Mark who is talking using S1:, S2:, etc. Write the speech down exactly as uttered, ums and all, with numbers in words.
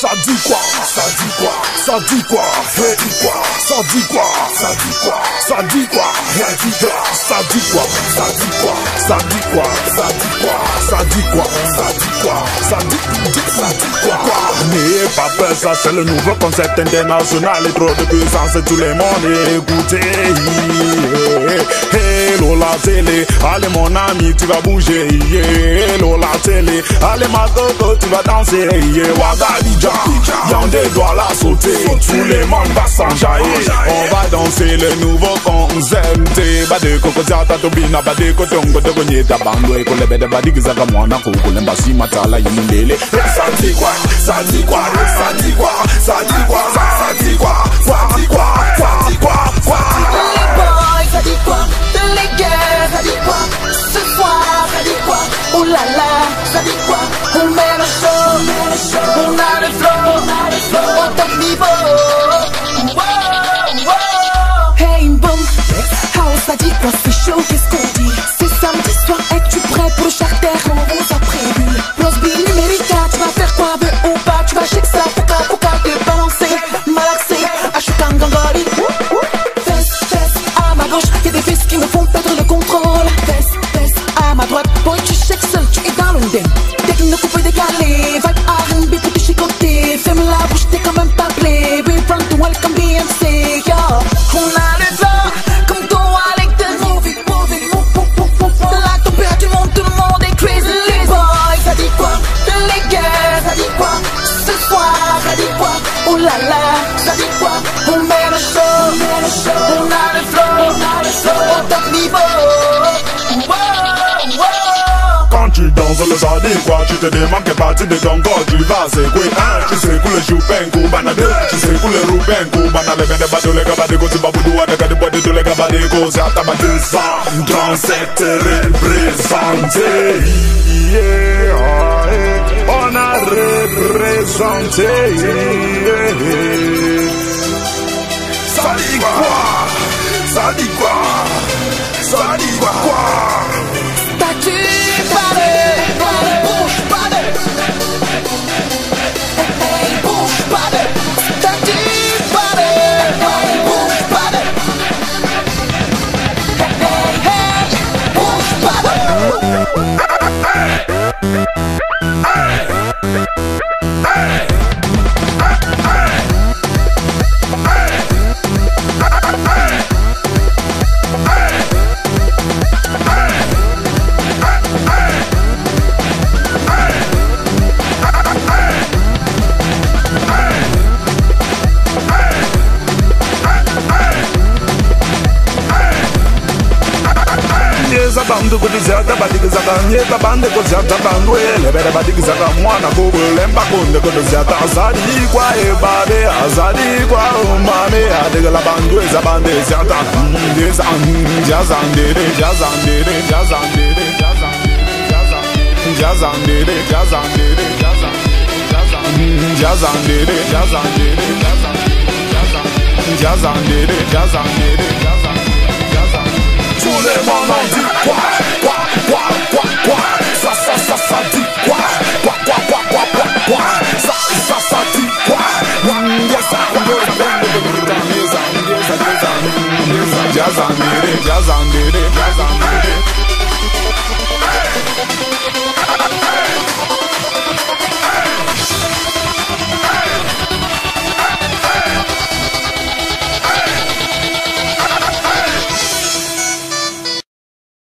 S1: Ça dit quoi? Ça dit quoi? Ça dit quoi? Hey, dit quoi? Ça dit quoi? Ça dit quoi? Ça dit quoi? Rien dit quoi? Ça dit quoi? Ça dit quoi? Ça dit quoi? Ça dit quoi? Ça dit quoi? Ça dit quoi? Ça dit ça dit quoi? N'ayez pas peur, ça c'est le nouveau concept international et trop de puissance et tout le monde écoutez. Hello la télé, allez mon ami tu vas bouger. Hello la télé, allez ma coco tu vas danser. Ouagadougou, Yaoundé doit la sauter. Tout le monde va s'enjailler. On va danser le nouveau concept. Bade koko zata tobina bade kotongo de gonyeta bando e kolebe de badigiza kamwana kukule mbasi matala yimulele. Ça dit quoi? Ça dit quoi? Ça dit quoi? Ça dit quoi? Ça dit quoi? Ça dit quoi? Ça dit quoi?
S2: Les boys, ça dit quoi? Les girls, ça dit quoi? Ce soir, ça dit quoi? Oh là là, ça dit quoi? On met le show, on a le flow, au top niveau. Wow, wow. Hey boom, house, ça dit quoi? C'est chaud, qu'est-ce qu'on dit? C'est samedi soir, es-tu prêt pour le charter? On vous a prévu. Plus B numérique, tu vas faire quoi? Veux ou pas? Tu vas check ça, pouka pouka, te balancer, malaxer, achukan gangoli. Fesse, fesse, à ma gauche, y'a des fesses qui me font perdre le contrôle. Fesse, fesse, à ma droite, boy tu check seul, tu es dans l'undem. Techno coupé décalé, vibe R and B pour te chicoter. Ferme la bouche, t'es quand même pas play. We run to welcome B M C, yo. On a le flow, comme toi avec tes movies, movies, move, move, move, move. La température monte, tout le monde est crazy. Les boys, ça dit quoi? Les girls, ça dit quoi? Ce soir, ça dit quoi? Oh là là, ça dit quoi? On met le show, on a le flow, au top niveau. Wow, wow.
S1: Quand tu danses le ça dit quoi? Tu te demandes quelle partie de ton corps tu vas secouer. Un, tu secoues le choupen, koubana. Deux, tu secoues le roupen, koubana. Les bendes badou, les gabadego, tu baboudoua, les gades bois de tous les gabadego. C'est à ta deux cent trente-sept représentés. Yeah, on a représenté. Ça dit quoi? Ça dit quoi? Ça dit quoi?
S2: Statue, balai, bouge, balai. Hey, bouge, balai. Statue, balai, bouge, balai. Hey, hey, bouge, balai.
S1: Bandu kudizata badigizaka nyeta bande kozata bandwe lebere badigizaka mwana kubulemba kunde kudizata azadi kwa ebade azadi kwa umame adigala bandwe za bande zata ndeza jazandere jazandere jazandere jazandere jazandere jazandere jazandere jazandere jazandere jazandere Tout le monde en dit